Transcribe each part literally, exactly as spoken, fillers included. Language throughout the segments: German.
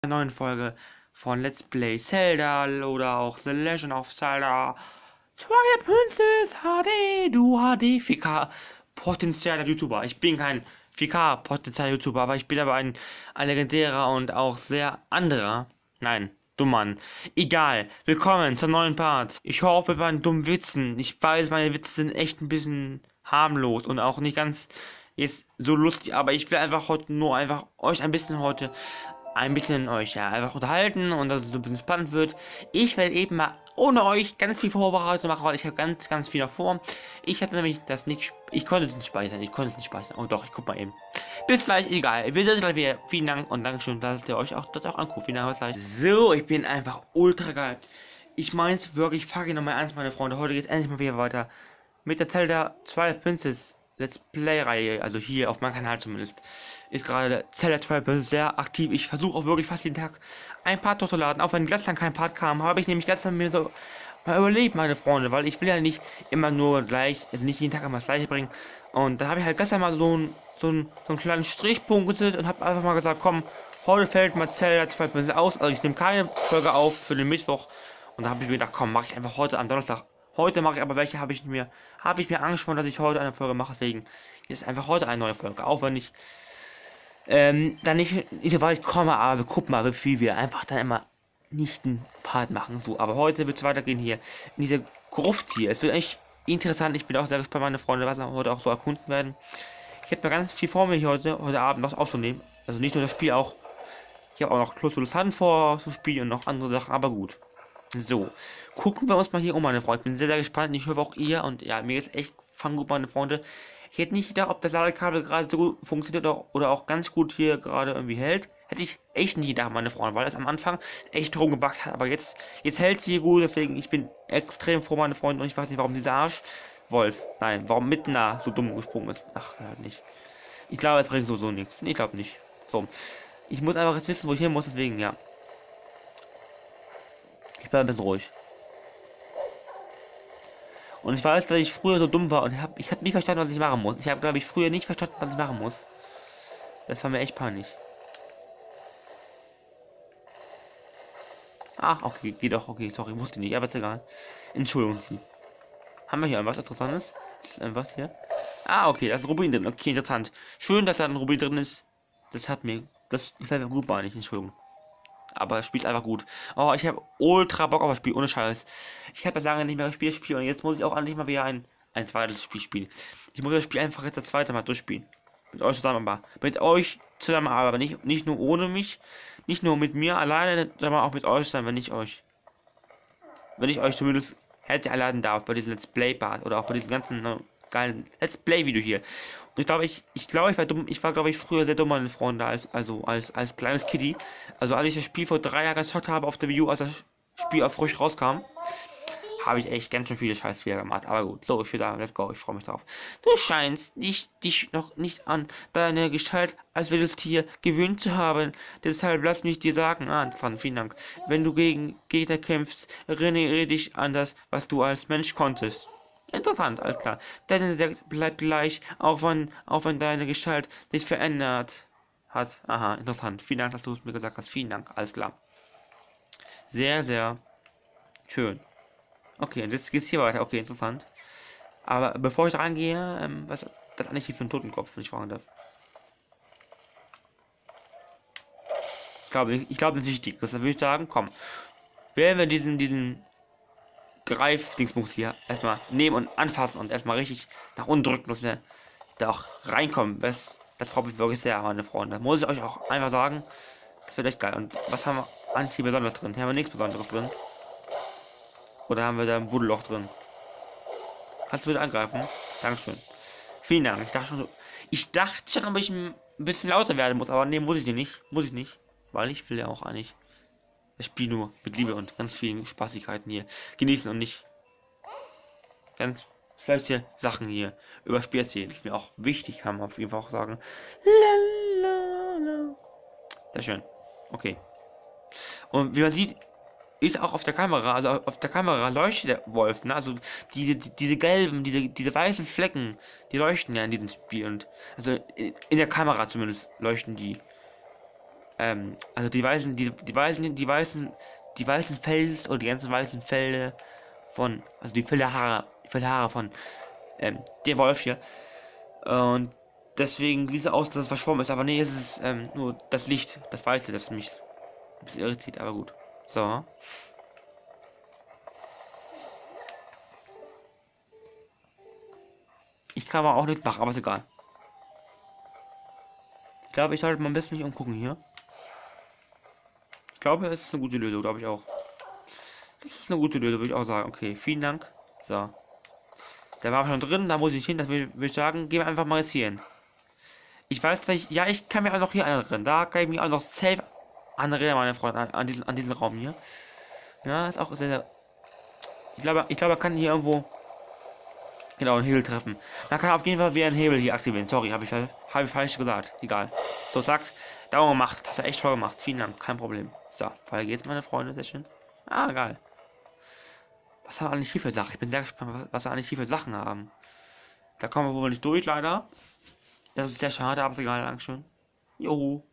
Einer neuen Folge von Let's Play Zelda oder auch The Legend of Zelda Twilight Princess H D, du H D vier K potenzieller YouTuber. Ich bin kein vier K potenzieller YouTuber, aber ich bin aber ein, ein legendärer und auch sehr anderer. Nein, dumm Mann. Egal. Willkommen zum neuen Part. Ich hoffe bei meinen dummen Witzen. Ich weiß, meine Witze sind echt ein bisschen harmlos und auch nicht ganz jetzt so lustig, aber ich will einfach heute nur einfach euch ein bisschen heute ein bisschen euch ja einfach unterhalten und dass es so ein bisschen spannend wird. Ich werde eben mal ohne euch ganz viel vorbereitet machen, weil ich habe ganz, ganz viel davor. Ich habe nämlich das nicht, ich konnte es nicht speichern, ich konnte es nicht speichern. Oh doch, ich guck mal eben. Bis gleich, egal. Wir sehen uns gleich wieder. Vielen Dank und Dankeschön, dass ihr euch auch das auch anguckt. Vielen Dank, bis gleich. So, ich bin einfach ultra geil. Ich mein's wirklich, fuck ich nochmal ernst, meine Freunde. Heute geht's endlich mal wieder weiter mit der Zelda Twilight Princess Let's Play-Reihe, also hier auf meinem Kanal zumindest, ist gerade Zelda Twilight Princess sehr aktiv. Ich versuche auch wirklich fast jeden Tag ein Part hochzuladen. Auch wenn gestern kein Part kam, habe ich nämlich gestern mir so mal überlegt, meine Freunde, weil ich will ja nicht immer nur gleich, also nicht jeden Tag immer das gleiche bringen. Und da habe ich halt gestern mal so ein so einen, so einen kleinen Strichpunkt gesetzt und habe einfach mal gesagt, komm, heute fällt mal Zelda Twilight Princess aus. Also ich nehme keine Folge auf für den Mittwoch. Und da habe ich mir gedacht, komm, mache ich einfach heute am Donnerstag. Heute mache ich aber welche, habe ich mir, habe ich mir angesprochen, dass ich heute eine Folge mache, deswegen ist einfach heute eine neue Folge. Auch wenn ich ähm, dann nicht, nicht so weit komme, aber wir gucken mal, wie viel wir einfach dann immer nicht einen Part machen. So, aber heute wird es weitergehen hier in dieser Gruft hier. Es wird echt interessant. Ich bin auch sehr gespannt, meine Freunde, was wir heute auch so erkunden werden. Ich habe mir ganz viel vor mir hier heute, heute Abend was aufzunehmen. Also nicht nur das Spiel, auch ich habe auch noch Close to the Sun vor zu spielen und noch andere Sachen, aber gut. So, gucken wir uns mal hier um, meine Freunde. Ich bin sehr, sehr gespannt. Ich hoffe auch ihr. Und ja, mir ist echt fun gut, meine Freunde. Ich hätte nicht gedacht, ob das Ladekabel gerade so gut funktioniert oder, oder auch ganz gut hier gerade irgendwie hält. Hätte ich echt nicht gedacht, meine Freunde, weil es am Anfang echt rumgebackt hat. Aber jetzt, jetzt hält sie hier gut. Deswegen, ich bin extrem froh, meine Freunde. Und ich weiß nicht, warum dieser Arsch Wolf, nein, warum mitten da so dumm gesprungen ist. Ach, halt nicht. Ich glaube, es bringt so, so nichts. Ich glaube nicht. So. Ich muss einfach jetzt wissen, wo ich hin muss. Deswegen, ja. Ich bleibe ein bisschen ruhig. Und ich weiß, dass ich früher so dumm war und hab, ich habe nicht verstanden, was ich machen muss. Ich habe, glaube ich, früher nicht verstanden, was ich machen muss. Das war mir echt peinlich. Ach, okay, geht doch, okay, sorry, wusste nicht, aber ist egal. Entschuldigung Sie. Haben wir hier irgendwas Interessantes? Ist irgendwas hier? Ah, okay, da ist ein Rubin drin. Okay, interessant. Schön, dass da ein Rubin drin ist. Das hat mir, das gefällt mir gut, meine ich, Entschuldigung. Aber das Spiel ist einfach gut. Oh, ich habe ultra Bock auf das Spiel, ohne Scheiß. Ich habe das lange nicht mehr gespielt, Spiel und jetzt muss ich auch endlich mal wieder ein, ein zweites Spiel spielen. Ich muss das Spiel einfach jetzt das zweite Mal durchspielen. Mit euch zusammen aber. Mit euch zusammen aber. Nicht, nicht nur ohne mich. Nicht nur mit mir alleine, sondern auch mit euch sein, wenn ich euch. Wenn ich euch zumindest herzlich einladen darf bei diesem Let's Play Part oder auch bei diesem ganzen ne, geilen Let's Play Video hier. Und ich glaube, ich, ich glaube, ich war dumm, ich war, glaube ich, früher sehr dumm, meine Freunde, als, also, als, als kleines Kitty. Also, als ich das Spiel vor drei Jahren geschaut habe auf der Wii U, als das Spiel auch frisch rauskam, habe ich echt ganz schön viele Scheißfehler gemacht. Aber gut, so, ich würde sagen, let's go, ich freue mich drauf. Du scheinst nicht, dich noch nicht an deine Gestalt als wildes Tier gewöhnt zu haben. Deshalb lass mich dir sagen, ah, interessant, vielen Dank. Wenn du gegen Gegner kämpfst, erinnere dich an das, was du als Mensch konntest. Interessant, alles klar. Deine Sekt bleibt gleich, auch wenn, auch wenn deine Gestalt sich verändert hat. Aha, interessant. Vielen Dank, dass du es mir gesagt hast. Vielen Dank, alles klar. Sehr, sehr schön. Okay, und jetzt geht's hier weiter. Okay, interessant. Aber bevor ich reingehe, ähm, was das eigentlich hier für ein Totenkopf, wenn ich fragen darf? Ich glaube, ich glaube, das ist wichtig. Das würde ich sagen, komm. Wählen wir diesen, diesen Greif-Dingsbums hier erstmal nehmen und anfassen und erstmal richtig nach unten drücken, dass wir da auch reinkommen. Das, das freut mich wirklich sehr, meine Freunde. Das muss ich euch auch einfach sagen. Das wird echt geil. Und was haben wir eigentlich hier besonders drin? Hier haben wir nichts Besonderes drin. Oder haben wir da ein Buddelloch drin? Kannst du bitte angreifen? Dankeschön. Vielen Dank. Ich dachte schon, so, ich dachte schon, ob ich ein bisschen lauter werden muss, aber nee, muss ich nicht. Muss ich nicht. Weil ich will ja auch eigentlich das Spiel nur mit Liebe und ganz vielen Spaßigkeiten hier genießen und nicht ganz schlechte Sachen hier über das Spiel erzählen. Das ist mir auch wichtig, kann man auf jeden Fall auch sagen. Lalalala. Sehr schön. Okay. Und wie man sieht, ist auch auf der Kamera, also auf der Kamera leuchtet der Wolf, ne? Also diese, die, diese gelben, diese, diese weißen Flecken, die leuchten ja in diesem Spiel und also in der Kamera zumindest leuchten die. ähm, also die weißen, die, die weißen, die weißen, die weißen Fels oder die ganzen weißen Felle von, also die Fellhaare, die Fellhaare von ähm, der Wolf hier. Und deswegen sieht es aus, dass es verschwommen ist, aber nee, es ist ähm, nur das Licht, das Weiße, das mich ein bisschen irritiert, aber gut. So. Ich kann aber auch nichts machen, aber ist egal. Ich glaube, ich sollte mal ein bisschen mich umgucken hier. Ich glaube, es ist eine gute Lösung, glaube ich auch. Das ist eine gute Lösung, würde ich auch sagen. Okay, vielen Dank. So. Da war schon drin, da muss ich hin, das will, will ich sagen, gehen wir einfach mal jetzt hier hin. Ich weiß nicht, ja, ich kann mir auch noch hier anrennen. Da kann ich mich auch noch safe anrennen, meine Freunde, an, an, diesen, an diesen Raum hier. Ja, ist auch sehr, sehr. Ich glaube, ich glaube, man kann hier irgendwo genau einen Hebel treffen. Man kann auf jeden Fall wieder einen Hebel hier aktivieren. Sorry, habe ich, hab ich falsch gesagt. Egal. So, zack. Dauer gemacht. Das hat er echt toll gemacht. Vielen Dank. Kein Problem. So, weiter geht's, meine Freunde. Sehr schön. Ah, geil. Was haben wir eigentlich hier für Sachen? Ich bin sehr gespannt, was, was wir eigentlich hier für Sachen haben. Da kommen wir wohl nicht durch, leider. Das ist sehr schade, aber ist egal. Dankeschön. Juhu.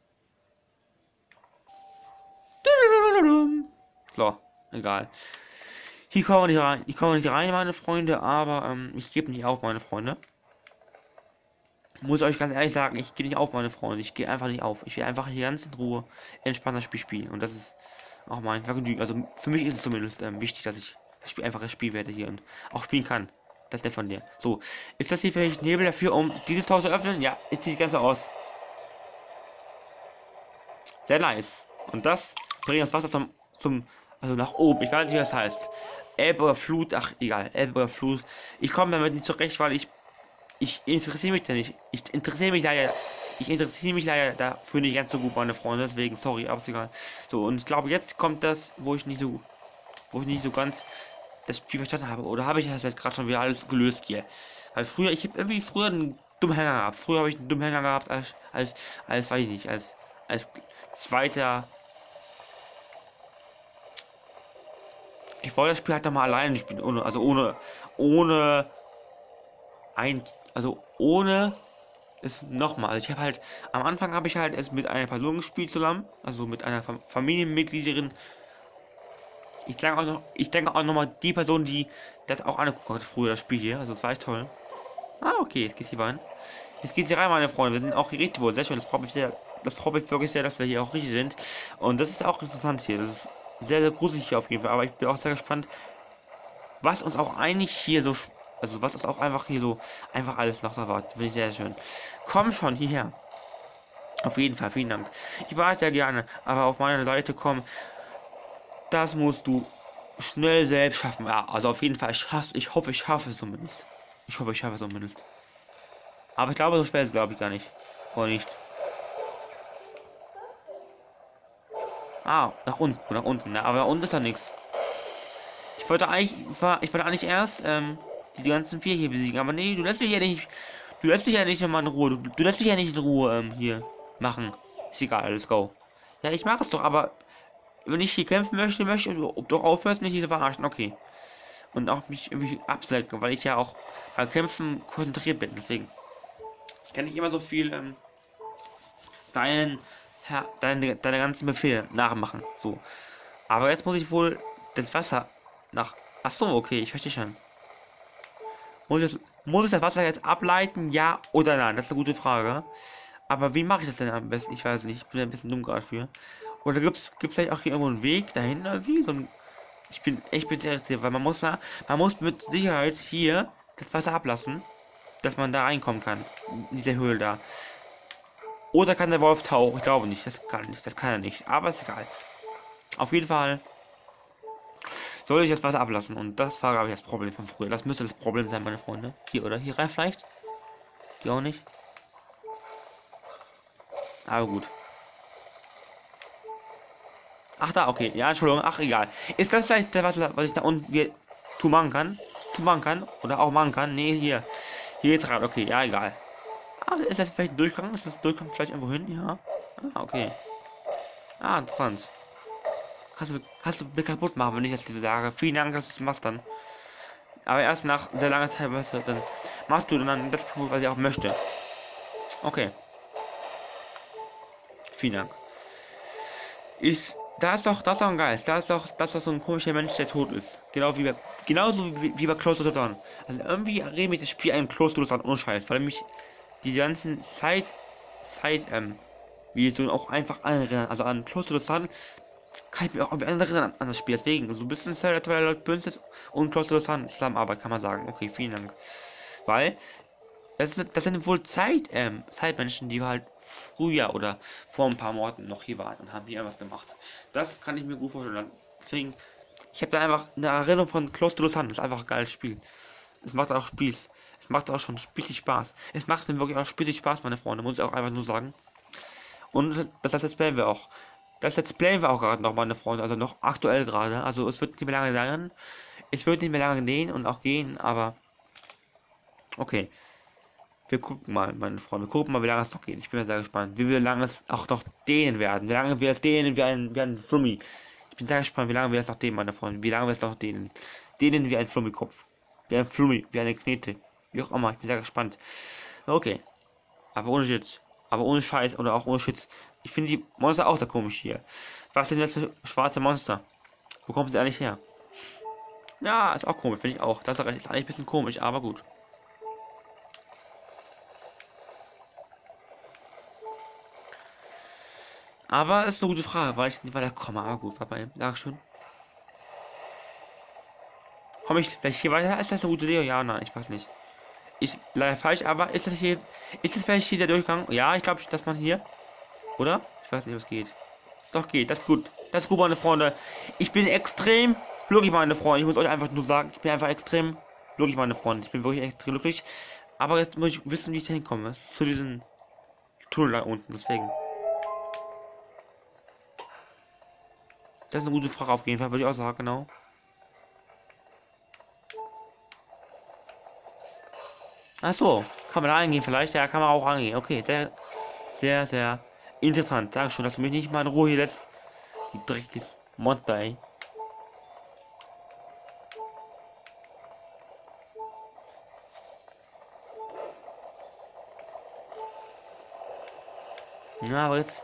So, egal. Hier kommen wir nicht rein, hier kommen wir nicht rein, meine Freunde, aber ähm, ich gebe nicht auf, meine Freunde. Muss euch ganz ehrlich sagen, ich gehe nicht auf, meine Freunde. Ich gehe einfach nicht auf. Ich will einfach hier ganz in Ruhe entspannt das Spiel spielen. Und das ist auch mein Vergnügen. Also für mich ist es zumindest ähm, wichtig, dass ich das Spiel einfach das Spiel werde hier und auch spielen kann. Das ist der von dir. So, ist das hier vielleicht ein Nebel dafür, um dieses Tor zu öffnen? Ja, ist sieht ganz so aus. Sehr nice. Und das bringt das Wasser zum, zum, also nach oben. Ich weiß nicht, wie das heißt. Elbe oder Flut, ach egal, Elbe oder Flut. Ich komme damit nicht zurecht, weil ich, ich interessiere mich da nicht. Ich interessiere mich leider, ich interessiere mich leider dafür nicht ganz so gut, meine Freunde. Deswegen, sorry, aber ist egal. So, und ich glaube, jetzt kommt das, wo ich nicht so, wo ich nicht so ganz das Spiel verstanden habe. Oder habe ich das jetzt gerade schon wieder alles gelöst hier? Weil früher, ich habe irgendwie früher einen dummen Hänger gehabt. Früher habe ich einen dummen Hänger gehabt als, als, als, weiß ich nicht, als, als zweiter. Ich wollte das Spiel halt nochmal alleine spielen, ohne, also ohne, ohne ein, also ohne es nochmal. Also ich habe halt, am Anfang habe ich halt es mit einer Person gespielt zusammen, also mit einer Fam Familienmitgliederin. Ich denke auch noch, ich denke auch nochmal die Person, die das auch angeguckt hat früher, das Spiel hier, also das war echt toll. Ah, okay, jetzt geht's hier rein. Jetzt geht's hier rein, meine Freunde, wir sind auch hier richtig wohl, sehr schön, das freut mich sehr, das freut mich wirklich sehr, dass wir hier auch richtig sind. Und das ist auch interessant hier, das ist sehr, sehr gruselig hier auf jeden Fall, aber ich bin auch sehr gespannt, was uns auch eigentlich hier so, also was uns auch einfach hier so, einfach alles noch erwartet. Finde ich sehr, sehr schön. Komm schon hierher. Auf jeden Fall, vielen Dank. Ich warte ja gerne, aber auf meiner Seite kommen, das musst du schnell selbst schaffen. Ja, also auf jeden Fall, ich, schaff's, ich hoffe, ich schaffe es zumindest. Ich hoffe, ich schaffe es zumindest. Aber ich glaube, so schwer ist es, glaube ich, gar nicht. Oder nicht? Ah, nach unten, nach unten. Ja, aber unten ist da nichts. Ich wollte eigentlich, ich wollte eigentlich erst ähm, die ganzen vier hier besiegen, aber nee, du lässt mich ja nicht, du lässt mich ja nicht mal in Ruhe, du, du lässt mich ja nicht in Ruhe ähm, hier machen. Ist egal, let's go. Ja, ich mache es doch, aber wenn ich hier kämpfen möchte, möchte du doch aufhörst, mich hier zu verarschen, okay. Und auch mich irgendwie abzulenken, weil ich ja auch beim Kämpfen konzentriert bin, deswegen. Ich kann nicht immer so viel ähm, deinen, ja, deine, deine ganzen Befehle nachmachen, so. Aber jetzt muss ich wohl das Wasser nach. Achso, okay, ich verstehe schon. Muss ich, muss ich das Wasser jetzt ableiten, ja oder nein? Das ist eine gute Frage. Aber wie mache ich das denn am besten? Ich weiß nicht, ich bin ein bisschen dumm gerade für. Oder gibt es vielleicht auch hier irgendwo einen Weg dahin irgendwie? So ein, ich bin echt sehr irritiert, weil man muss da, man muss mit Sicherheit hier das Wasser ablassen, dass man da reinkommen kann. In diese Höhle da. Oder kann der Wolf tauchen? Ich glaube nicht, das kann nicht, das kann er nicht. Aber ist egal. Auf jeden Fall soll ich das Wasser ablassen. Und das war, glaube ich, das Problem von früher. Das müsste das Problem sein, meine Freunde. Hier, oder? Hier rein vielleicht? Hier auch nicht. Aber gut. Ach da, okay. Ja, Entschuldigung. Ach, egal. Ist das vielleicht das Wasser, was ich da unten hier tu machen kann? Tu machen kann? Oder auch machen kann? Nee, hier. Hier geht's rein. Okay, ja, egal. Ah, ist das vielleicht ein Durchgang? Ist das ein Durchgang vielleicht irgendwo hin? Ja. Ah, okay. Ah, interessant. Kannst du, kannst du mir kaputt machen, wenn ich das dir sage. Vielen Dank, dass du es machst dann. Aber erst nach sehr langer Zeit, weißt du, dann machst du dann das kaputt, was ich auch möchte. Okay. Vielen Dank. Ist, da ist doch, das ist doch ein Geist. Da ist doch, das ist doch so ein komischer Mensch, der tot ist. Genau wie bei, genauso wie, wie bei Close to the Sun. Also irgendwie erinnert mich das Spiel an Close to the Sun, ohne Scheiß, weil mich die ganzen Zeit, Zeit, ähm, wie so auch einfach erinnern. Also an Close to the Sun kann ich mir auch irgendwie erinnern an das Spiel. Deswegen, so ein bisschen Zelda Twilight Princess und Close to the Sun Zusammenarbeit, kann man sagen. Okay, vielen Dank. Weil, das, ist, das sind wohl Zeit, ähm, Zeitmenschen, die halt früher oder vor ein paar Monaten noch hier waren und haben hier was gemacht. Das kann ich mir gut vorstellen. Deswegen, ich habe da einfach eine Erinnerung von Close to the Sun. Das ist einfach ein geiles Spiel. Es macht auch Spieß. Es macht auch schon richtig Spaß. Es macht mir wirklich auch richtig Spaß, meine Freunde, muss ich auch einfach nur sagen. Und das Let's Playen wir auch. Das Let's Playen wir auch gerade noch, meine Freunde, also noch aktuell gerade. Also es wird nicht mehr lange dauern. Es wird nicht mehr lange gehen und auch gehen, aber okay. Wir gucken mal, meine Freunde. Wir gucken mal, wie lange es noch geht. Ich bin sehr gespannt. Wie lange es auch noch dehnen werden. Wie lange wir es dehnen wie ein, wie ein Flummi. Ich bin sehr gespannt, wie lange wir es noch dehnen, meine Freunde. Wie lange wir es noch dehnen. Dehnen wie ein Flummi-Kopf. Wie ein Flummi, wie eine Knete. Wie auch immer. Ich bin sehr gespannt. Okay. Aber ohne Shit. Aber ohne Scheiß oder auch ohne Schutz. Ich finde die Monster auch sehr komisch hier. Was sind das für schwarze Monster? Wo kommen sie eigentlich her? Ja, ist auch komisch, finde ich auch. Das ist eigentlich ein bisschen komisch, aber gut. Aber ist eine gute Frage, weil ich nicht weiterkomme. Aber gut, warte mal. Dankeschön. Komme ich vielleicht hier weiter? Ist das eine gute Idee? Ja, nein, ich weiß nicht. Ich leider falsch, aber ist das hier. Ist das vielleicht hier der Durchgang? Ja, ich glaube, dass man hier. Oder? Ich weiß nicht, was geht. Doch geht, das ist gut. Das ist gut, meine Freunde. Ich bin extrem glücklich, meine Freunde. Ich muss euch einfach nur sagen, ich bin einfach extrem glücklich, meine Freunde. Ich bin wirklich extrem glücklich. Aber jetzt muss ich wissen, wie ich da hinkomme. Zu diesem Tunnel da unten. Deswegen. Das ist eine gute Frage auf jeden Fall, würde ich auch sagen, genau. Ach so, kann man da eingehen vielleicht? Ja, kann man auch angehen. Okay, sehr, sehr, sehr interessant. Dankeschön, dass du mich nicht mal in Ruhe hier lässt. Du dreckiges Monster, ey. Na, aber jetzt.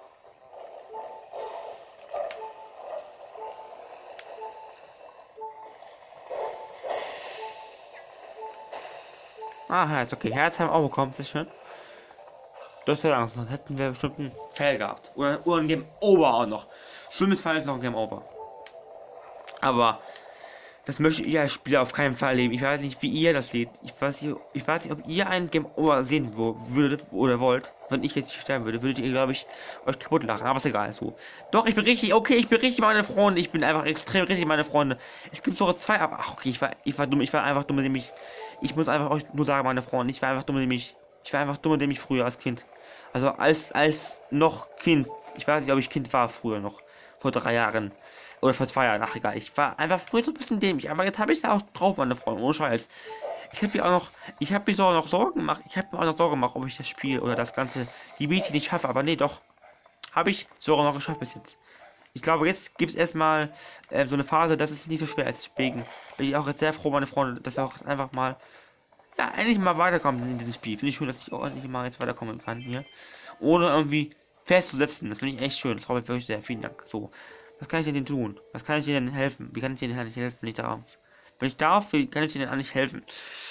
Ah, Herz, okay. Herz haben wir auch bekommen, sehr schön. Das ist ja Angst, sonst hätten wir bestimmt einen Fail gehabt. Oder, oder ein Game Over auch noch. Schlimmes Fall ist noch ein Game Over. Aber das möchte ich als Spieler auf keinen Fall erleben. Ich weiß nicht, wie ihr das seht. Ich weiß nicht, ich weiß nicht ob ihr ein Game Over sehen würdet oder wollt. Wenn ich jetzt sterben würde, würdet ihr, glaube ich, euch kaputt lachen. Aber ist egal, so. Doch, ich bin richtig, okay, ich bin richtig, meine Freunde. Ich bin einfach extrem richtig, meine Freunde. Es gibt sogar zwei, aber ach, okay, ich war, ich war dumm, ich war einfach dumm, indem ich, ich muss einfach euch nur sagen, meine Freunde, ich war einfach dumm, indem ich, ich war einfach dumm, indem ich früher als Kind, also als, als noch Kind, ich weiß nicht, ob ich Kind war früher noch, vor drei Jahren. Oder vor zwei Jahren, ach egal. Ich war einfach früher so ein bisschen dämlich. Aber jetzt habe ich es auch drauf, meine Freunde. Ohne Scheiß. Ich habe mir auch noch, ich habe mir so noch Sorgen gemacht. Ich habe mir auch noch Sorgen gemacht, ob ich das Spiel oder das ganze Gebiet hier nicht schaffe. Aber nee, doch. Habe ich sogar noch geschafft bis jetzt. Ich glaube, jetzt gibt es erstmal äh, so eine Phase, dass es nicht so schwer ist. Deswegen bin ich auch jetzt sehr froh, meine Freunde, dass wir auch einfach mal, ja, endlich mal weiterkommen in diesem Spiel. Finde ich schön, dass ich auch endlich mal jetzt weiterkommen kann hier. Ohne irgendwie festzusetzen. Das finde ich echt schön. Das freut mich wirklich sehr. Vielen Dank. So. Was kann ich denn tun? Was kann ich dir denn helfen? Wie kann ich dir denn nicht helfen, wenn ich darf? Wenn ich darf, wie kann ich dir denn eigentlich helfen?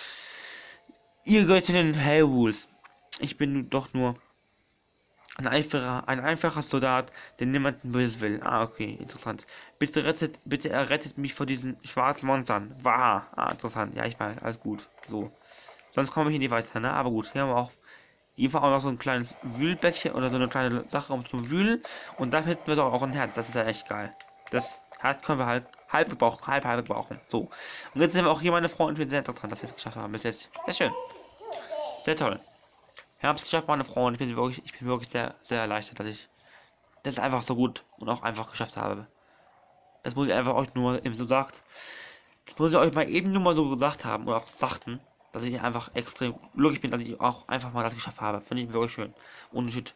Ihr gehört zu den Hellrules. Ich bin doch nur ein einfacher, ein einfacher Soldat, der niemanden Böses will. Ah, okay, interessant. Bitte rettet, bitte errettet mich vor diesen schwarzen Monstern. Wahr. Ah, interessant. Ja, ich weiß, alles gut. So. Sonst komme ich in die weiter, ne? Aber gut, hier haben wir auch jedenfalls auch noch so ein kleines Wühlbäckchen oder so eine kleine Sache um zu wühlen. Und da finden wir doch auch ein Herz. Das ist ja echt geil. Das Herz können wir halt halb gebrauchen, halb halb gebrauchen. So. Und jetzt sind wir auch hier, meine Freunde. Ich bin sehr dran, dass wir es geschafft haben. Bis jetzt. Sehr schön. Sehr toll. Wir haben es geschafft, meine Freunde. Ich bin wirklich, ich bin wirklich sehr, sehr erleichtert, dass ich das einfach so gut und auch einfach geschafft habe. Das muss ich einfach euch nur eben so sagt. Das muss ich euch mal eben nur mal so gesagt haben oder auch sagten, dass ich einfach extrem glücklich bin, dass ich auch einfach mal das geschafft habe. Finde ich wirklich schön. Ohne Shit.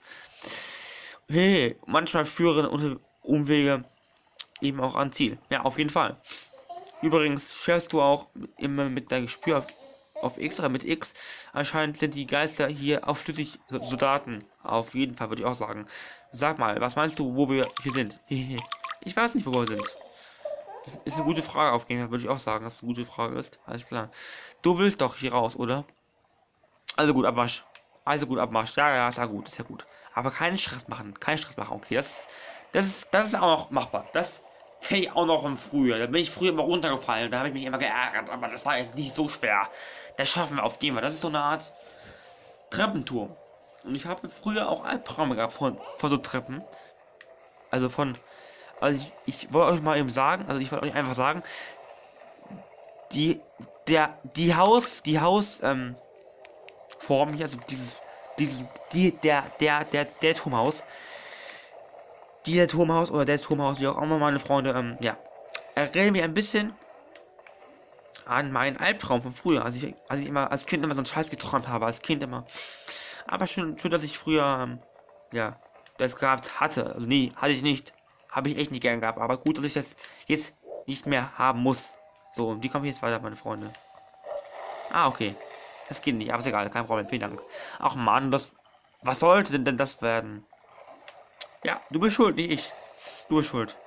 Hey, manchmal führen Umwege eben auch an Ziel. Ja, auf jeden Fall. Übrigens scherst du auch immer mit deinem Gespür auf X oder mit X. Anscheinend sind die Geister hier aufschlüssig Soldaten. Auf jeden Fall würde ich auch sagen. Sag mal, was meinst du, wo wir hier sind? Ich weiß nicht, wo wir sind. Ist eine gute Frage auf jeden Fall, würde ich auch sagen, dass es eine gute Frage ist. Alles klar. Du willst doch hier raus, oder? Also gut, Abmarsch. Also gut, Abmarsch. Ja, ja, ist ja gut, ist ja gut. Aber keinen Stress machen, keinen Stress machen. Okay, das, das ist, das ist auch noch machbar. Das kenne ich auch noch im Frühjahr. Da bin ich früher immer runtergefallen. Da habe ich mich immer geärgert, aber das war jetzt nicht so schwer. Das schaffen wir auf jeden Fall. Das ist so eine Art Treppenturm. Und ich habe früher auch Albträume gehabt von, von so Treppen. Also von. Also ich, ich wollte euch mal eben sagen, also ich wollte euch einfach sagen, die, der, die Haus, die Haus, ähm, Form hier, also dieses, dieses, die, der, der, der, der Turmhaus, die der Turmhaus oder der Turmhaus, wie auch immer meine Freunde, ähm, ja, erinnern mich ein bisschen an meinen Albtraum von früher, als ich, als ich immer, als Kind immer so einen Scheiß geträumt habe, als Kind immer. Aber schön, schön, dass ich früher, ähm, ja, das gehabt hatte, also nee, hatte ich nicht. Habe ich echt nicht gern gehabt, aber gut, dass ich das jetzt nicht mehr haben muss. So, und wie komme ich jetzt weiter, meine Freunde? Ah, okay. Das geht nicht, aber ist egal, kein Problem, vielen Dank. Ach man, das. Was sollte denn, denn das werden? Ja, du bist schuld, nicht ich. Du bist schuld.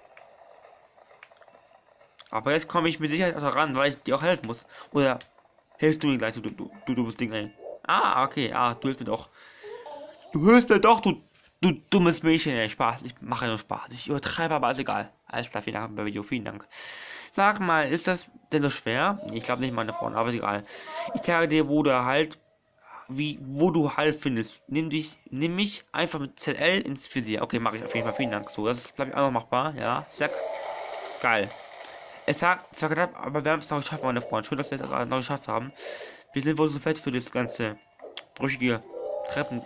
Aber jetzt komme ich mit Sicherheit auch ran, weil ich dir auch helfen muss. Oder hilfst du mir gleich, du, du, du doofes Ding, ey. Ah, okay, ah, du hilfst mir doch. Du hörst mir doch, du, du dummes Mädchen, ey. Spaß, ich mache nur Spaß. Ich übertreibe, aber ist egal. Alles klar, vielen Dank, Video, vielen Dank. Sag mal, ist das denn so schwer? Ich glaube nicht, meine Freunde, aber ist egal. Ich zeige dir, wo du halt, wie, wo du halt findest. Nimm dich, nimm mich einfach mit Z L ins Visier. Okay, mache ich auf jeden Fall, vielen Dank. So, das ist, glaube ich, auch noch machbar, ja. Zack. Geil. Es hat zwar knapp, aber wir haben es noch geschafft, meine Freunde. Schön, dass wir es noch geschafft haben. Wir sind wohl so fett für das ganze brüchige Treppen.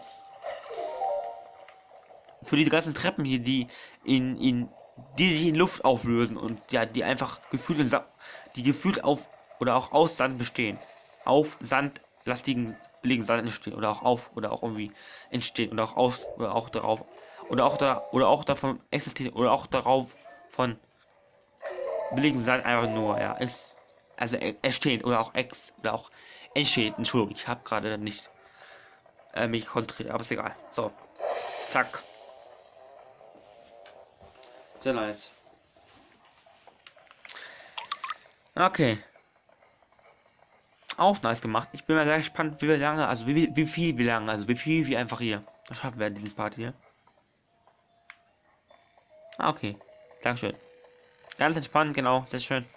Für die ganzen Treppen hier, die in, in, die sich in Luft auflösen und ja, die einfach gefühlt in Sa die gefühlt auf oder auch aus Sand bestehen. Auf sandlastigen billigen Sand entstehen oder auch auf oder auch irgendwie entstehen oder auch aus oder auch darauf oder auch da oder auch davon existieren oder auch darauf von billigen Sand einfach nur, ja, ist also entstehen oder auch ex oder auch entsteht. Entschuldigung, ich habe gerade nicht äh, mich konzentriert, aber ist egal. So, zack. Sehr nice. Okay. Auch nice gemacht. Ich bin mal sehr gespannt, wie wir lange, also wie, wie viel, wie lange, also wie viel, wie einfach hier. Das schaffen wir in diesem Part hier. Ah, okay. Dankeschön. Ganz entspannt, genau, sehr schön.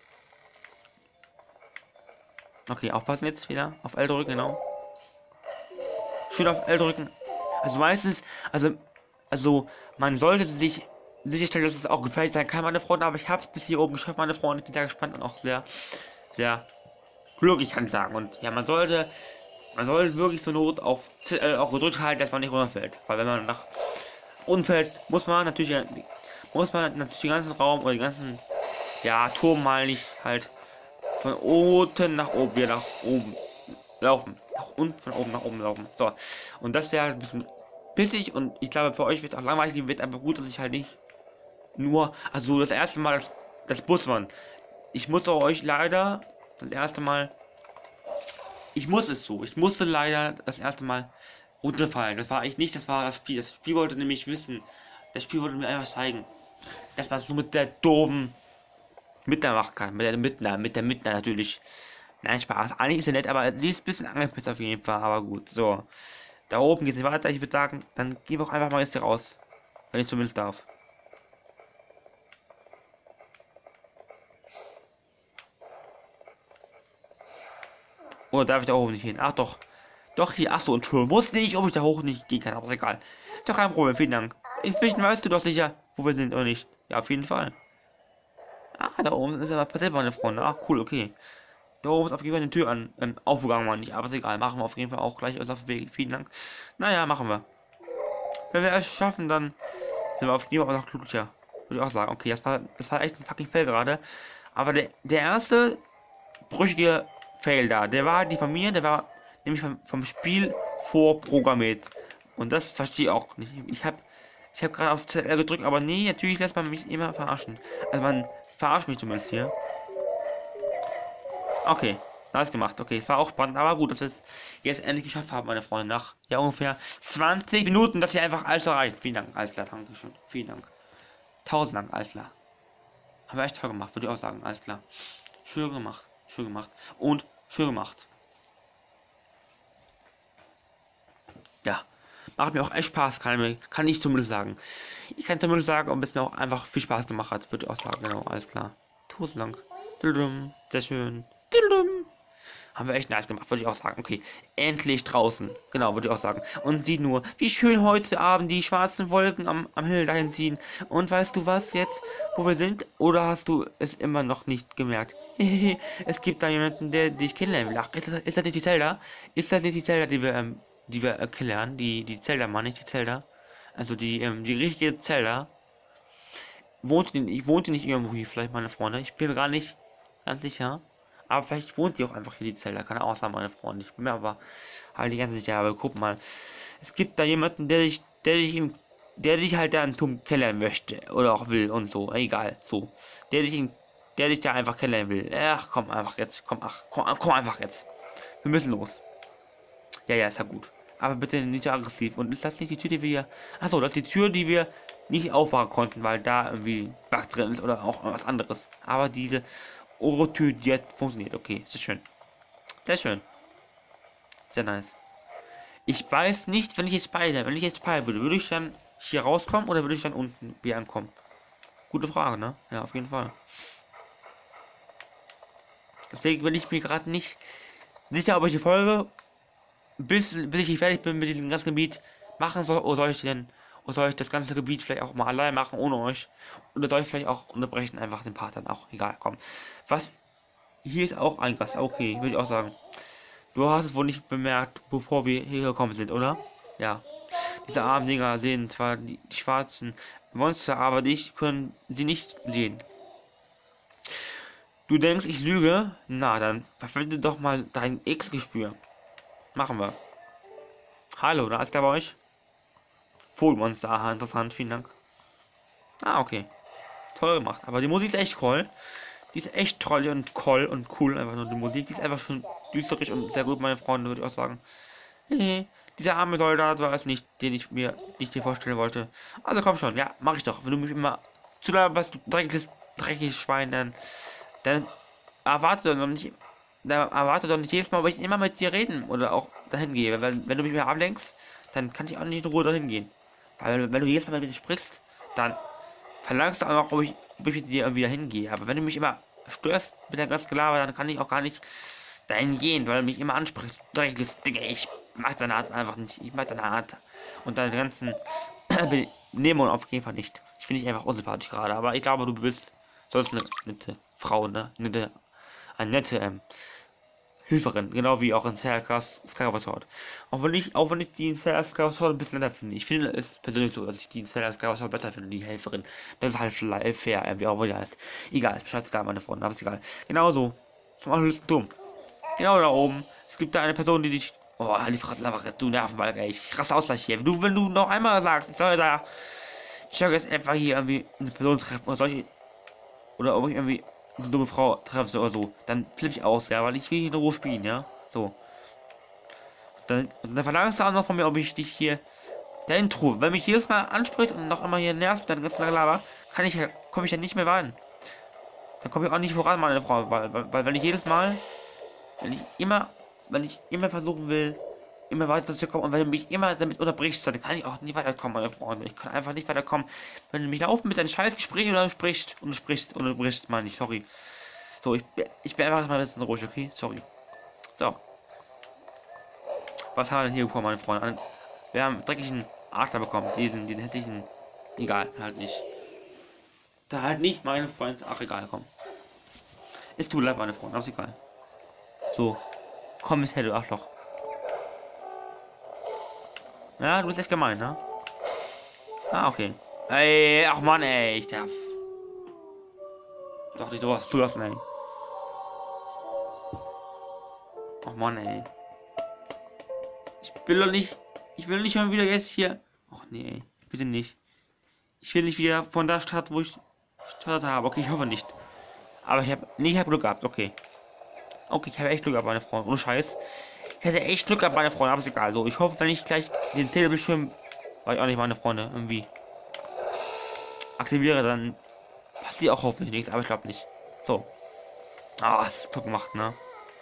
Okay, aufpassen jetzt wieder. Auf L drücken, genau. Schön auf L drücken. Also meistens, also, also man sollte sich sicherstellen, dass es auch gefährlich sein kann, meine Freunde, aber ich habe es bis hier oben geschafft, meine Freunde. Ich bin sehr gespannt und auch sehr, sehr glücklich, kann ich sagen. Und ja, man sollte, man sollte wirklich zur Not auf äh, auch gedrückt halten, dass man nicht runterfällt. Weil wenn man nach unten fällt, muss man natürlich, muss man natürlich den ganzen Raum oder den ganzen, ja, Turm mal nicht halt von unten nach oben, wieder nach oben laufen. Nach unten, von oben nach oben laufen. So. Und das wäre halt ein bisschen pissig und ich glaube, für euch wird es auch langweilig, wird aber gut, dass ich halt nicht nur, also das erste Mal, das, das muss man. Ich muss auch euch leider das erste Mal, ich muss es so, ich musste leider das erste Mal runterfallen. Das war ich nicht, das war das Spiel. Das Spiel wollte nämlich wissen, das Spiel wollte mir einfach zeigen, dass man es nur mit der doofen Mitner machen kann. Mit der Mitner, mit der Mitner natürlich. Nein, Spaß. Eigentlich ist er nett, aber sie ist ein bisschen angepisst auf jeden Fall, aber gut. So. Da oben geht es nicht weiter. Ich würde sagen, dann gehen wir auch einfach mal jetzt hier raus. Wenn ich zumindest darf. Oder darf ich da oben nicht hin? Ach doch. Doch hier. Achso, und schon wusste ich, ob ich da hoch nicht gehen kann. Aber ist egal. Ist doch kein Problem. Vielen Dank. Inzwischen weißt du doch sicher, wo wir sind oder nicht. Ja, auf jeden Fall. Ah, da oben ist aber passiert, meine Freunde. Ach, cool, okay. Da oben ist auf jeden Fall eine Tür an, an aufgegangen, man nicht. Aber ist egal. Machen wir auf jeden Fall auch gleich auf Weg. Vielen Dank. Naja, machen wir. Wenn wir es schaffen, dann sind wir auf jeden Fall auch noch glücklicher. Würde ich auch sagen. Okay, das war, das war echt ein fucking Fail gerade. Aber der, der erste brüchige Fail da, der war die von mir, der war nämlich vom, vom Spiel vorprogrammiert. Und das verstehe ich auch nicht. Ich habe ich hab gerade auf Z L gedrückt, aber nee, natürlich lässt man mich immer verarschen. Also man verarscht mich zumindest hier. Okay, Nice gemacht. Okay, es war auch spannend, aber gut, dass wir es jetzt endlich geschafft haben, meine Freunde. Nach ja ungefähr zwanzig Minuten, dass ihr einfach alles erreicht. Vielen Dank, Eisler. Dankeschön. Vielen Dank. Tausend Dank, Eisler. Haben wir echt toll gemacht, würde ich auch sagen. Alles klar. Schön gemacht. Schön gemacht. Und schön gemacht. Ja. Macht mir auch echt Spaß, kann ich, kann ich zumindest sagen. Ich kann zumindest sagen, ob es mir auch einfach viel Spaß gemacht hat, würde ich auch sagen. Genau, alles klar. Tausend Dank. Tudum. Sehr schön. Tudum. Haben wir echt nice gemacht, würde ich auch sagen. Okay, endlich draußen. Genau, würde ich auch sagen. Und sieh nur, wie schön heute Abend die schwarzen Wolken am, am Himmel dahin ziehen. Und weißt du was jetzt, wo wir sind? Oder hast du es immer noch nicht gemerkt? Es gibt da jemanden, der dich kennenlernen will. Ach, ist das, ist das nicht die Zelda? Ist das nicht die Zelda, die wir, ähm, die wir äh, kennenlernen? Die, die Zelda, meine ich, die Zelda. Also die, ähm, die richtige Zelda. Wohnt die, ich wohnte nicht irgendwo hier, vielleicht meine Freunde. Ich bin mir gar nicht ganz sicher. Aber vielleicht wohnt die auch einfach hier, die Zelda. Kann auch sein, meine Freunde. Ich bin mir aber halt nicht ganz sicher. Aber guck mal. Es gibt da jemanden, der dich, der dich im, der dich halt da im Turm kennenlernen möchte. Oder auch will und so. Egal. So. Der dich in, der dich da einfach kennenlernen will. Ach, komm einfach jetzt. Komm, ach, komm, komm einfach jetzt. Wir müssen los. Ja, ja, ist ja gut. Aber bitte nicht so aggressiv. Und ist das nicht die Tür, die wir... Achso, das ist die Tür, die wir nicht aufmachen konnten, weil da irgendwie Bug drin ist oder auch was anderes. Aber diese Oro-Tür, die hat funktioniert. Okay, sehr schön. Sehr schön. Sehr nice. Ich weiß nicht, wenn ich jetzt beide, wenn ich jetzt beide würde, würde ich dann hier rauskommen oder würde ich dann unten wieder ankommen? Gute Frage, ne? Ja, auf jeden Fall. Deswegen bin ich mir gerade nicht sicher, ob ich die Folge bis, bis ich fertig bin mit diesem ganzen Gebiet machen soll, oder soll ich denn, oder soll ich das ganze Gebiet vielleicht auch mal allein machen, ohne euch? Oder soll ich vielleicht auch unterbrechen, einfach den Part dann auch, egal, komm. Was, hier ist auch ein Gast, okay, würde ich auch sagen. Du hast es wohl nicht bemerkt, bevor wir hier gekommen sind, oder? Ja. Diese armen Dinger sehen zwar die, die schwarzen Monster, aber dich können sie nicht sehen. Du denkst, ich lüge? Na, dann verwende doch mal dein X-Gespür. Machen wir. Hallo, da ist der bei euch? Vogelmonster, aha, interessant, vielen Dank. Ah, okay. Toll gemacht. Aber die Musik ist echt cool. Die ist echt toll und cool und cool. Einfach nur die Musik, die ist einfach schon düsterig und sehr gut, meine Freunde, würde ich auch sagen. Hehe. Dieser arme Soldat war es nicht, den ich mir nicht dir vorstellen wollte. Also komm schon, ja, mach ich doch. Wenn du mich immer zu laberst, du dreckiges, dreckiges Schwein, dann, dann erwarte doch nicht, dann erwarte doch nicht jedes Mal, ob ich immer mit dir reden oder auch dahin gehe. Wenn, wenn du mich mehr ablenkst, dann kann ich auch nicht in Ruhe dahin gehen. Weil wenn du jedes Mal mit mir sprichst, dann verlangst du auch noch, ob ich, ob ich mit dir irgendwie dahin gehe. Aber wenn du mich immer störst mit der ganzen Gelaber, dann kann ich auch gar nicht dahin gehen, weil du mich immer ansprichst. Dreckiges Ding, ich mag deine Art einfach nicht. Ich mag deine Art und deine ganzen Benehmen auf jeden Fall nicht. Ich finde dich einfach unsympathisch gerade, aber ich glaube, du bist sonst eine nette Frau, ne? Nette, eine nette ähm, Hilferin, genau wie auch in Serkas Skyward Sword. Auch wenn ich, auch wenn ich die in Serkas Skyward Sword ein bisschen netter finde. Ich finde es persönlich so, dass ich die in Serkas Skyward Sword besser finde, die Helferin. Das ist halt fair, äh, wie auch immer die heißt. Egal, ist Bescheid egal, meine Freunde, aber ist egal. Genauso, zum allerhöchsten Turm. Genau da oben. Es gibt da eine Person, die dich... Oh, die Fresse, einfach, du Nervenbalg, ey. Ich raste aus gleich hier. Wenn du, wenn du noch einmal sagst, ich soll da... Ich soll jetzt einfach hier irgendwie eine Person treffen oder solche... Oder ob ich irgendwie eine dumme Frau treffe oder so. Dann flippe ich aus, ja, weil ich will hier in Ruhe spielen, ja. So. Dann, dann verlangst du auch noch von mir, ob ich dich hier dahin tue. Wenn mich jedes Mal anspricht und noch immer hier nervt mit deinem ganzen Laber, kann ich, komme ich ja nicht mehr rein. Dann komme ich auch nicht voran, meine Frau, weil, weil, weil wenn ich jedes Mal, wenn ich immer, wenn ich immer versuchen will, immer weiter zu kommen und wenn du mich immer damit unterbrichst, dann kann ich auch nie weiterkommen, meine Freunde. Ich kann einfach nicht weiterkommen, wenn du mich laufen mit deinem scheiß Gespräch oder du sprichst und du sprichst und du brichst, meine ich, sorry. So, ich, ich bin einfach mal ein bisschen ruhig, okay? Sorry. So. Was haben wir denn hier bekommen, meine Freunde? Wir haben einen dreckigen Adler bekommen. Diesen, diesen hässlichen. Egal, halt nicht. Da halt nicht, meine Freunde. Ach, egal, komm. Ist du leid, meine Freunde, aber ist egal. So. Komm, ist her, du Arschloch. Ja, du bist echt gemein, ne? Ah, okay. Ey, ach Mann, ey, ich darf. Doch nicht, du hast du das, ey. Ach Mann, ey. Ich will doch nicht. Ich will nicht schon wieder jetzt hier. Ach nee, ey. Bitte nicht. Ich will nicht wieder von der Stadt, wo ich gestartet habe. Okay, ich hoffe nicht. Aber ich habe. Nee, ich habe Glück gehabt. Okay. Okay, ich habe echt Glück gehabt, meine Freunde. Ohne Scheiß. Ich hätte echt Glück gehabt, meine Freunde, aber ist egal. So, ich hoffe, wenn ich gleich den Telebildschirm, weil ich auch nicht meine Freunde, irgendwie aktiviere, dann passiert auch hoffentlich nichts, aber ich glaube nicht. So. Ah, das ist top gemacht, ne?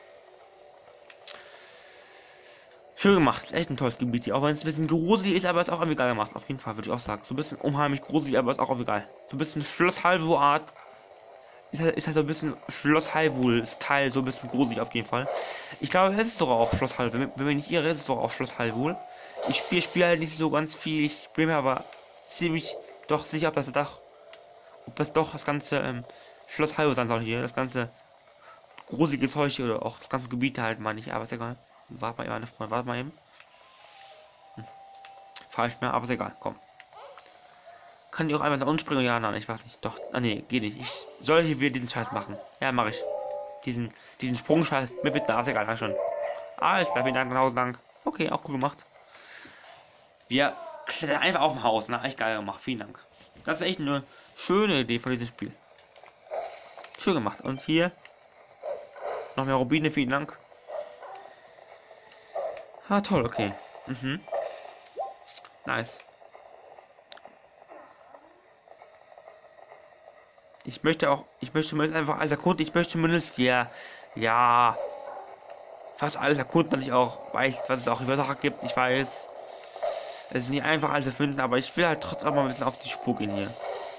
Schön gemacht. Ist echt ein tolles Gebiet hier. Auch wenn es ein bisschen gruselig ist, aber es ist auch irgendwie geil gemacht. Auf jeden Fall, würde ich auch sagen. So ein bisschen unheimlich gruselig, aber ist auch irgendwie geil. So ein bisschen Schloss Halvo-Art. Ist halt, ist halt so ein bisschen Schloss Hyrule-Style, so ein bisschen gruselig auf jeden Fall. Ich glaube, es ist sogar auch Schloss Hyrule. Wenn, wenn mich nicht irre, ist es sogar auch Schloss Hyrule. Ich spiele spiel halt nicht so ganz viel. Ich bin mir aber ziemlich doch sicher, ob das doch, ob das doch das ganze ähm, Schloss Hyrule sein soll hier. Das ganze gruselige Zeug hier oder auch das ganze Gebiet halt, meine ich. Aber ist egal. Warte mal, meine Freunde, warte mal eben. Hm. Falsch mehr, aber ist egal. Komm. Kann ich auch einfach da unten springen? Ja, nein, ich weiß nicht. Doch, ah nee, geht nicht. Ich soll hier wieder diesen Scheiß machen. Ja, mache ich. Diesen, diesen Sprungscheiß mit bitte, ist egal, schon. Alles klar, vielen Dank, tausend Dank. Okay, auch cool gemacht. Wir klettern einfach auf dem Haus, ne? Echt geil gemacht, vielen Dank. Das ist echt eine schöne Idee von diesem Spiel. Schön gemacht. Und hier noch mehr Rubine, vielen Dank. Ah, toll, okay. Mhm. Nice. Ich möchte auch, ich möchte zumindest einfach alles erkunden. Ich möchte zumindest, ja, ja, fast alles erkunden, dass ich auch weiß, was es auch in Wörter gibt. Ich weiß, es ist nicht einfach alles zu finden, aber ich will halt trotzdem auch mal ein bisschen auf die Spur gehen hier.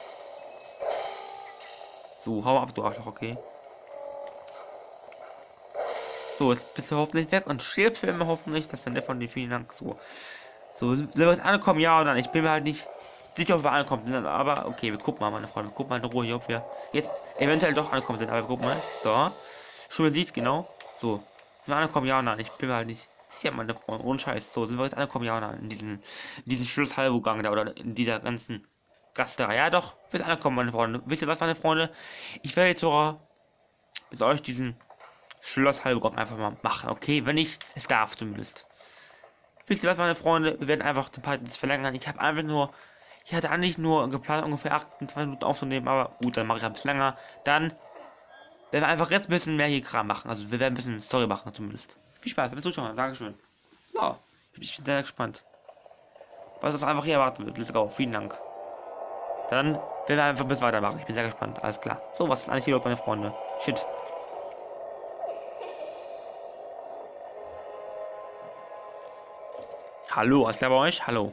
So, hau ab, du Arschloch, okay. So, jetzt bist du hoffentlich weg und stirbst für immer hoffentlich. Das wäre nett von dir, vielen Dank. So, so, sind wir jetzt angekommen, ja oder nein? Ich bin mir halt nicht sicher, ob wir ankommen sind, aber okay, wir gucken mal, meine Freunde. Wir gucken mal in Ruhe hier, ob wir jetzt eventuell doch angekommen sind, aber wir gucken mal. So, schon mal sieht, genau. So, sind wir angekommen, ja oder nein? Ich bin mir halt nicht sicher, meine Freunde, ohne Scheiß. So, sind wir jetzt angekommen, ja oder nein? In diesen, in diesen Schlusshalbo-Gang da oder in dieser ganzen Gasterei. Ja, doch, wir sind angekommen, meine Freunde. Wisst ihr was, meine Freunde? Ich werde jetzt sogar mit euch diesen Schloss Halbrand einfach mal machen, okay? Wenn ich es darf zumindest. Wisst ihr was, meine Freunde? Wir werden einfach den Part jetzt verlängern. Ich habe einfach nur, ich hatte eigentlich nur geplant, ungefähr achtundzwanzig Minuten aufzunehmen, aber gut, dann mache ich ein bisschen länger. Dann werden wir einfach jetzt ein bisschen mehr hier Kram machen. Also wir werden ein bisschen Story machen zumindest. Viel Spaß beim Zuschauen, Dankeschön. Ja, ich bin sehr gespannt. Was uns einfach hier erwarten wird. Let's go, vielen Dank. Dann werden wir einfach bis weitermachen. Ich bin sehr gespannt, alles klar. So, was ist eigentlich hier los, meine Freunde? Shit. Hallo, alles klar bei euch? Hallo.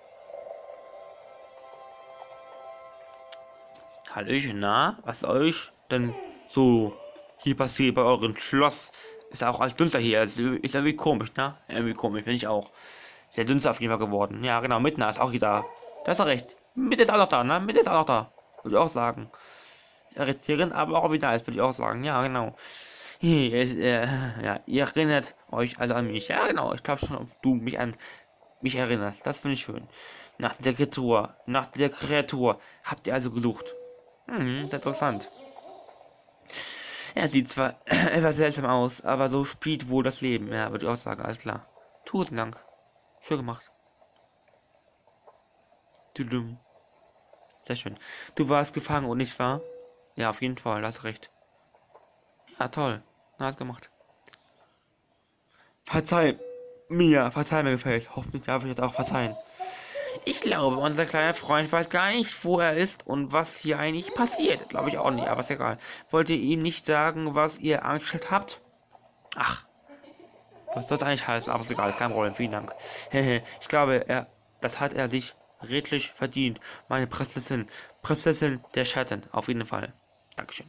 Hallöchen, na? Was ist euch denn so hier passiert bei eurem Schloss? Ist ja auch als Dünster hier. Ist, ist irgendwie komisch, ne? Irgendwie komisch, finde ich auch. Sehr dünster auf jeden Fall geworden. Ja, genau, Midna ist auch hier da. Da ist er recht. Mitte ist auch noch da, ne? Mitte ist auch noch da. Würde ich auch sagen. Ist irritierend, aber auch wieder ist, würde ich auch sagen. Ja, genau. Hier, ist, äh, ja, ihr erinnert euch also an mich. Ja, genau. Ich glaube schon, ob du mich an mich erinnerst. Das finde ich schön. Nach der Kreatur, nach der Kreatur habt ihr also gesucht. Hm, interessant. Er sieht zwar etwas seltsam aus, aber so spielt wohl das Leben. Ja, würde ich auch sagen, alles klar. Tausend Dank. Schön gemacht. Tudum. Sehr schön. Du warst gefangen und nicht wahr? Ja, auf jeden Fall, hast recht. Ja, toll. Na, hast gemacht. Verzeih mir, verzeih mir gefällt. Hoffentlich darf ich jetzt auch verzeihen. Ich glaube, unser kleiner Freund weiß gar nicht, wo er ist und was hier eigentlich passiert. Glaube ich auch nicht, aber ist egal. Wollt ihr ihm nicht sagen, was ihr angestellt habt? Ach, was soll das eigentlich heißen? Aber ist egal, ist kein Problem. Vielen Dank. Ich glaube, er, das hat er sich redlich verdient. Meine Prinzessin, Prinzessin der Schatten. Auf jeden Fall. Dankeschön.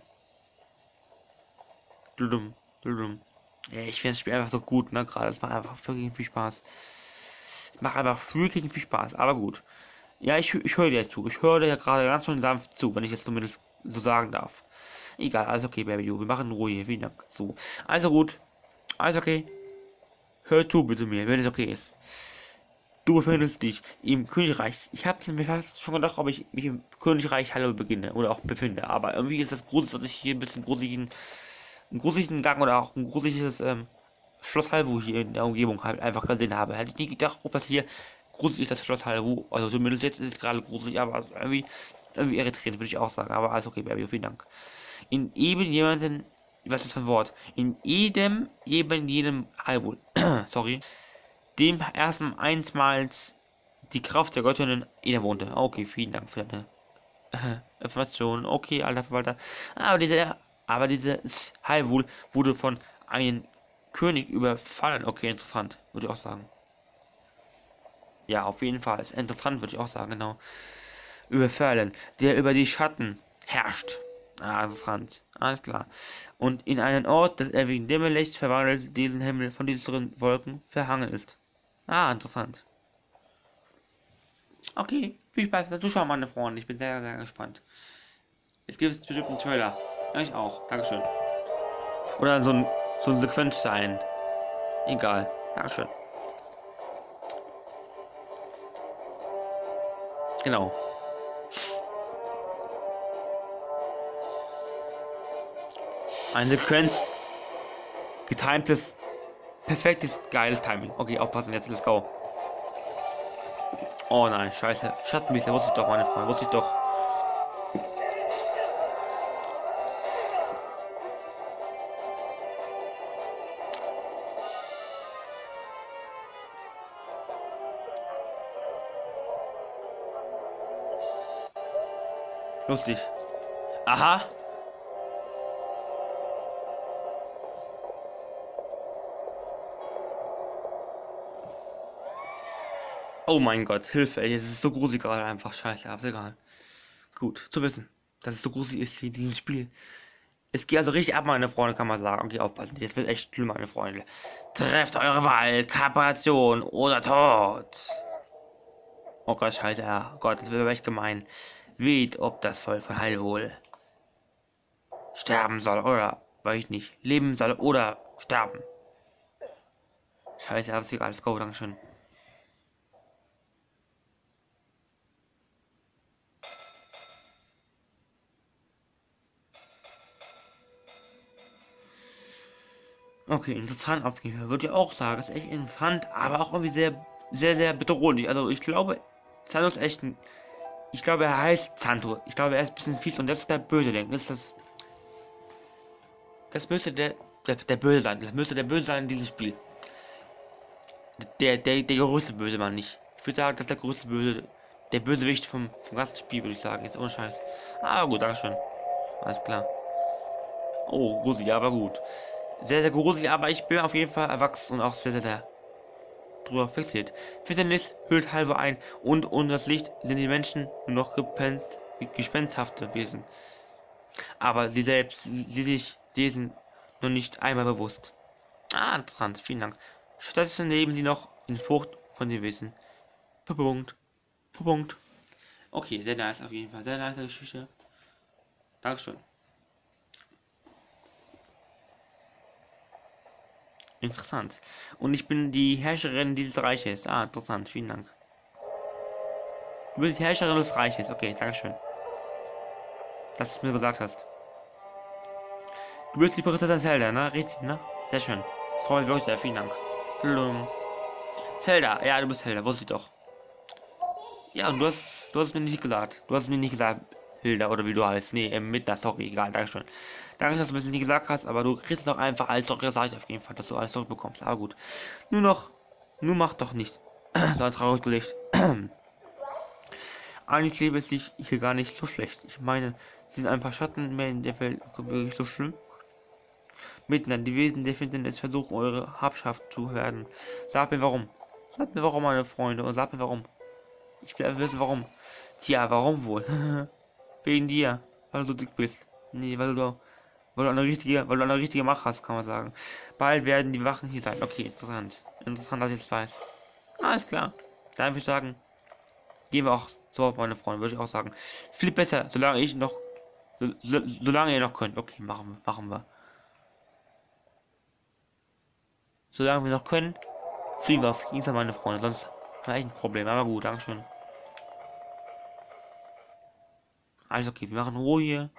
Dudum, dudum. Ja, ich finde das Spiel einfach so gut, ne? Gerade, es macht einfach wirklich viel Spaß. Es macht einfach wirklich viel Spaß, aber gut. Ja, ich, ich höre dir zu. Ich höre dir ja gerade ganz schön sanft zu, wenn ich das zumindest so sagen darf. Egal, alles okay, Baby. Wir machen Ruhe hier. Vielen Dank. So. Also gut. Alles okay. Hör zu bitte mir, wenn es okay ist. Du befindest dich im Königreich. Ich habe mir fast schon gedacht, ob ich mich im Königreich Hallo beginne oder auch befinde. Aber irgendwie ist das gruselig, dass ich hier ein bisschen gruseligen, einen gruseligen Gang oder auch ein gruseliges ähm, Schloss Halvo hier in der Umgebung halt einfach gesehen habe. Hätte ich nie gedacht, ob das hier gruselig ist, das Schloss Halvo. Also zumindest jetzt ist es gerade gruselig, aber irgendwie, irgendwie irritierend, würde ich auch sagen. Aber alles okay, Baby, vielen Dank. In eben jemanden was ist das für ein Wort? In jedem, eben jedem Hyrule, sorry, dem ersten einstmals die Kraft der Göttinnen innewohnte. Okay, vielen Dank für deine äh, Information. Okay, alter Verwalter. Aber diese, aber dieses Hyrule wurde von einem König überfallen. Okay, interessant, würde ich auch sagen. Ja, auf jeden Fall. Ist interessant, würde ich auch sagen, genau. Überfallen, der über die Schatten herrscht. Ah, interessant. Alles klar. Und in einen Ort, das er wegen Dämmerlicht verwandelt, diesen Himmel von düsteren Wolken verhangen ist. Ah, interessant. Okay, viel Spaß beim Zuschauen, meine Freunde. Ich bin sehr, sehr gespannt. Es gibt bestimmt einen Trailer. Ja, ich auch. Dankeschön. Oder so ein, so ein Sequenz sein. Egal. Dankeschön. Genau. Eine Sequenz. Getimtes. Perfektes, geiles Timing. Okay, aufpassen jetzt. Let's go. Oh nein, scheiße. Schattenbiester, wusste ich doch, meine Freunde. Wusste ich doch. Lustig. Aha. Oh mein Gott, Hilfe, ey, es ist so gruselig gerade einfach. Scheiße, aber ist egal. Gut, zu wissen, dass es so gruselig ist wie dieses Spiel. Es geht also richtig ab, meine Freunde, kann man sagen. Okay, aufpassen, jetzt wird echt schlimm, meine Freunde. Trefft eure Wahl, Kooperation oder Tod. Oh Gott, scheiße, ja. Oh Gott, das wird echt gemein. Weht, ob das Volk von Hyrule sterben soll oder, weiß ich nicht, leben soll oder sterben. Scheiße, aber ist egal, let's go, dankeschön. Okay, interessant auf jeden Fall. Würde ich auch sagen. Ist echt interessant, aber auch irgendwie sehr, sehr, sehr bedrohlich. Also ich glaube, Zanto ist echt ein. Ich glaube, er heißt Zanto. Ich glaube, er ist ein bisschen fies und das ist der Böse, denke ich. Das ist das. Das müsste der, der, der Böse sein. Das müsste der Böse sein in diesem Spiel. Der, der, der größte Böse, Mann, nicht. Ich würde sagen, das ist der größte Böse. Der Bösewicht vom, vom ganzen Spiel, würde ich sagen. Jetzt ohne Scheiß. Ah, gut, Dankeschön. Alles klar. Oh, gruselig, aber gut. Sehr, sehr gruselig, aber ich bin auf jeden Fall erwachsen und auch sehr, sehr, sehr drüber fixiert. Finsternis hüllt halbe ein und ohne das Licht sind die Menschen nur noch gepenst, gespensterhafte Wesen. Aber sie selbst, sie sich diesen nur nicht einmal bewusst. Ah, interessant, vielen Dank. Stattdessen leben sie noch in Furcht von dem Wissen. Punkt. Punkt. Okay, sehr nice auf jeden Fall. Sehr nice Geschichte. Dankeschön. Interessant. Und ich bin die Herrscherin dieses Reiches. Ah, interessant. Vielen Dank. Du bist die Herrscherin des Reiches. Okay, Dankeschön. Dass du es mir gesagt hast. Du bist die Prinzessin Zelda, ne? Richtig, ne? Sehr schön. Das freut mich wirklich sehr. Vielen Dank. Blum. Zelda. Ja, du bist Zelda. Wusste ich doch. Ja, und du hast, du hast es mir nicht gesagt. Du hast es mir nicht gesagt, Hilda, oder wie du heißt. Nee, ähm, mit einer, sorry, egal, Dankeschön. Danke, dass du mir das nicht gesagt hast, aber du kriegst es doch einfach alles doch, das sage ich auf jeden Fall, dass du alles zurückbekommst. Aber gut. Nur noch, nur mach doch nicht. So ein trauriges Gesicht. Eigentlich lebe es sich hier gar nicht so schlecht. Ich meine, sie sind ein paar Schatten mehr in der Welt wirklich so schlimm. Mitten an die Wesen der Finsternis versuchen, eure Habschaft zu werden. Sag mir warum. Sag mir warum, meine Freunde, und sag mir warum. Ich will wissen, warum. Tja, warum wohl? Wegen dir, weil du dick bist. Nee, weil du, weil du eine richtige, weil du eine richtige Macht hast, kann man sagen. Bald werden die Wachen hier sein. Okay, interessant. Interessant, dass ich es weiß. Alles klar. Dann würde ich sagen, gehen wir auch so, meine Freunde, würde ich auch sagen. Viel besser, solange ich noch, so, so, solange ihr noch könnt. Okay, machen wir, machen wir. Solange wir noch können, fliegen wir auf jeden Fall, meine Freunde. Sonst haben wir echt ein Problem. Aber gut, Dankeschön. Alles okay, wir machen Ruhe hier.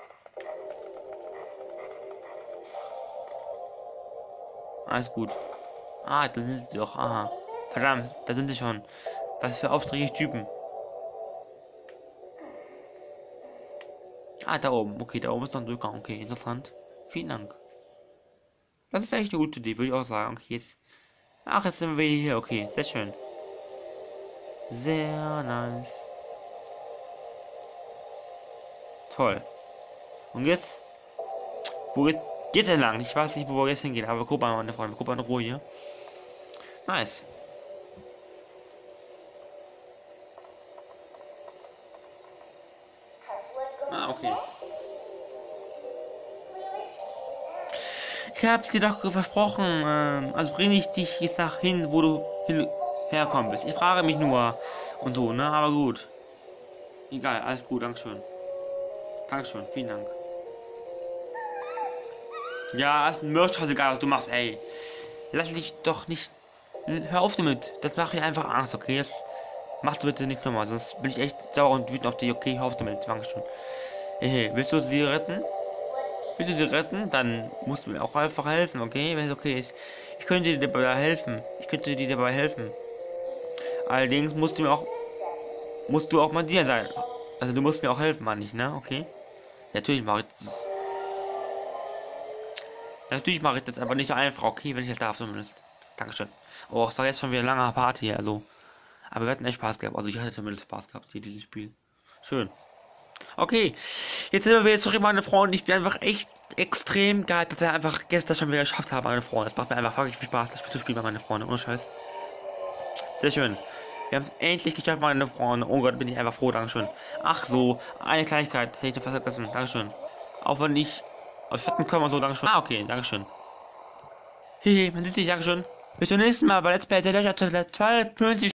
Alles gut. Ah, da sind sie doch. Aha. Verdammt, da sind sie schon. Was für aufdringliche Typen. Ah, da oben. Okay, da oben ist noch ein Durchgang. Okay, interessant. Vielen Dank. Das ist echt eine gute Idee, würde ich auch sagen. Okay, jetzt. Ach, jetzt sind wir hier. Okay, sehr schön. Sehr nice. Toll. Und jetzt? Wo geht, geht's denn lang? Ich weiß nicht, wo wir jetzt hingehen, aber guck mal, meine Freunde. Guck mal in Ruhe hier. Nice. Ah, okay. Ich hab's dir doch versprochen, ähm, also bring ich dich jetzt nach hin, wo du hin herkommen bist. Ich frage mich nur und so, ne? Aber gut. Egal, alles gut, Dankeschön. Dankeschön, vielen Dank. Ja, ist mir scheißegal, was du machst, ey. Lass dich doch nicht. Hör auf damit. Das macht mir einfach Angst, okay? Das machst du bitte nicht nochmal, sonst bin ich echt sauer und wütend auf dich, okay? Hör auf damit, Dankeschön. Hey, willst du sie retten? Willst du sie retten? Dann musst du mir auch einfach helfen, okay? Wenn es okay ist. Ich könnte dir dabei helfen. Ich könnte dir dabei helfen. Allerdings musst du mir auch. Musst du auch mal dir sein. Also du musst mir auch helfen, Mann, nicht, ne? Okay? Ja, natürlich mache ich das. Natürlich mache ich das aber nicht so einfach, okay, wenn ich das darf zumindest. Dankeschön. Oh, es war jetzt schon wieder eine lange Party, also. Aber wir hatten echt Spaß gehabt. Also ich hatte zumindest Spaß gehabt hier dieses Spiel. Schön. Okay, jetzt sind wir wieder zurück, meine Freunde. Ich bin einfach echt extrem geil, dass wir einfach gestern schon wieder geschafft haben, meine Freunde. Es macht mir einfach wirklich viel Spaß, das Spiel zu spielen, meine Freunde. Ohne Scheiß. Sehr schön. Wir haben es endlich geschafft, meine Freunde. Oh Gott, bin ich einfach froh. Dankeschön. Ach so, eine Kleinigkeit. Hätte ich fast vergessen. Dankeschön. Auch wenn ich aus fetten Körper und so. Dankeschön. Ah, okay. Dankeschön. Hehe, man sieht sich. Dankeschön. Bis zum nächsten Mal bei Let's Play The Legend of Zelda zweihundertfünfzig.